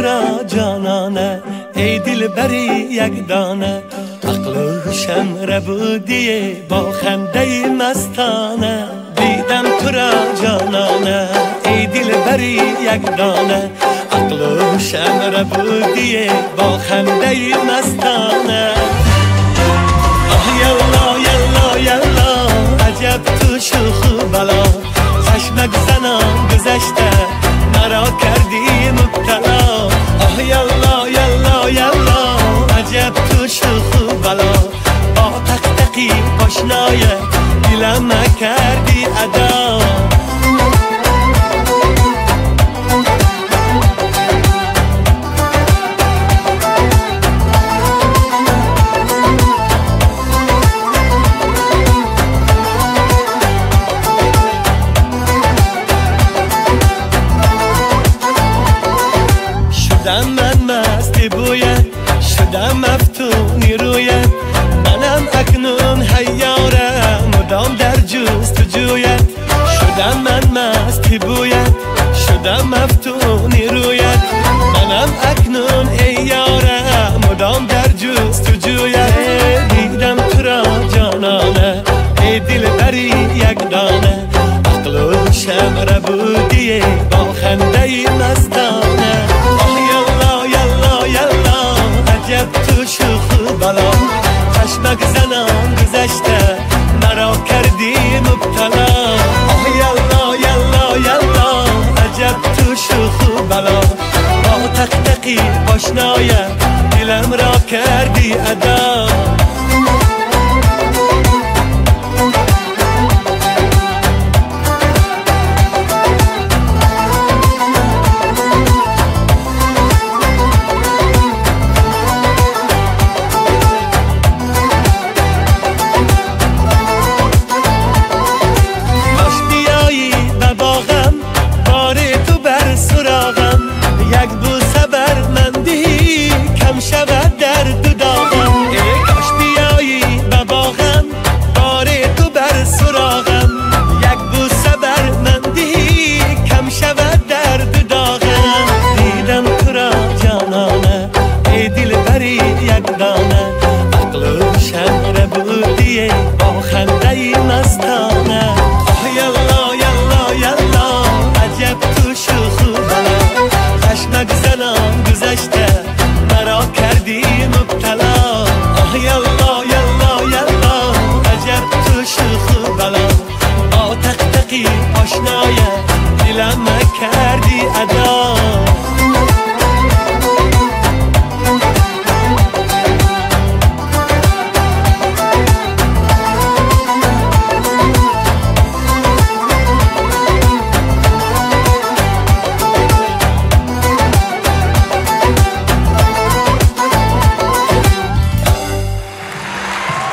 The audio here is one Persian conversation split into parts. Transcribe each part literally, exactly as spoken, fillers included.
را جانانه ای دل بری یک دانه عقل و هوشم ربودی با خنده مستانه دیدم تو را جانانه ای دل بری یک دانه عقل و هوشم ربودی با خنده مستانه آه یلا یلا یلا عجب تو شوخ و بلا چشمک زنان گذشته مرا کردی مبتلا آه یلا یلا یلا عجب تو شوخ و بلا با تقتقی آشنای دلم کردی ادا شدم من مستی بویت شدم مفتونی رویت منم اکنون حیارم مدام در جستجویت شدم من مستی بویت شدم مفتونی رویت منم اکنون ای یارم مدام در جستجویت دیدم تو را جانانه ای دل بری یک دانه عقل و هوشم ربودی با خنده مستانه عجب تو شوخ و بلا چشمک زنان گذشته مرا کردی مبتلا آه یلا یلا یلا عجب تو شوخ و بلا با تقتقی آشنای دلم را کردی ادا با خنده مستانه آه یلا یلا یلا عجب تو شوخ و بلا چشمک زنان گذشته مرا کردی مبتلا آه یلا یلا یلا عجب تو شوخ و بلا با تقتقی آشنای دلم کردی ادا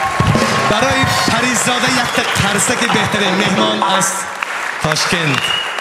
برای پریزاده یک قرصه که بهترین مهمان از تاشکند